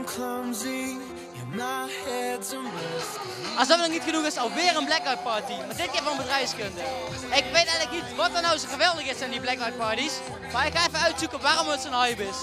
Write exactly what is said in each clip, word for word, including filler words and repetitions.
Als dat nog niet genoeg is, alweer een blackout party. Maar dit keer van bedrijfskunde. Ik weet eigenlijk niet wat er nou zo geweldig is aan die blackout parties. Maar ik ga even uitzoeken waarom het zo'n hype is.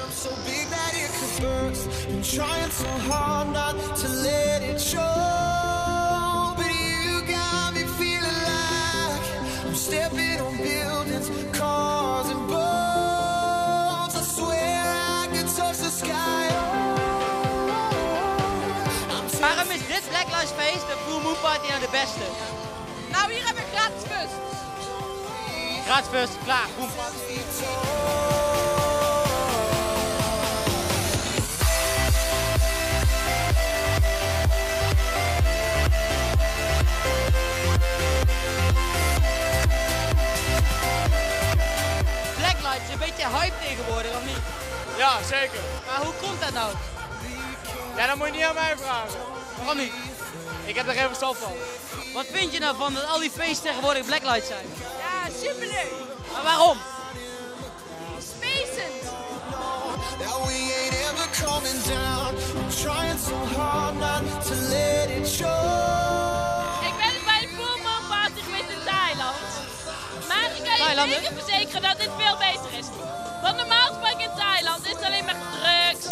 Waarom is dit Black Lives Feest, de Full Moon Party, nou de beste? Nou, hier heb ik gratis bus. Gratis first, klaar, boom. Blacklight is een beetje hype tegenwoordig, of niet? Ja, zeker. Maar hoe komt dat nou? Ja, dat moet je niet aan mij vragen. Waarom niet? Ik heb er geen verstand van. Wat vind je nou van dat al die feesten tegenwoordig Blacklight zijn? Ja, superleuk. Maar waarom? Spacend. Ik ben bij de Full Moon Party geweest in Thailand. Maar ik kan je Thailand, zeker verzekeren dat dit veel beter is. Want normaal gesproken in Thailand is het alleen maar drugs.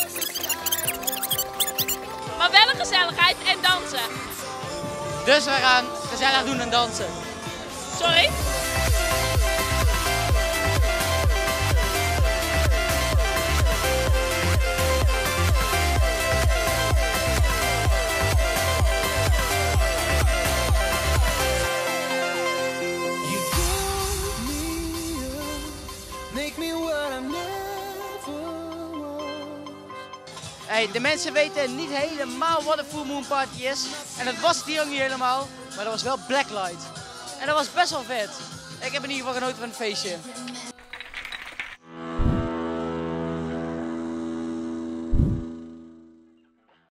Maar wel een gezelligheid en dansen. Dus we gaan gezellig doen en dansen. Sorry? Hey, de mensen weten niet helemaal wat een Full Moon Party is. En dat was het hier ook niet helemaal, maar dat was wel Blacklight. En dat was best wel vet. Ik heb in ieder geval genoten van het feestje.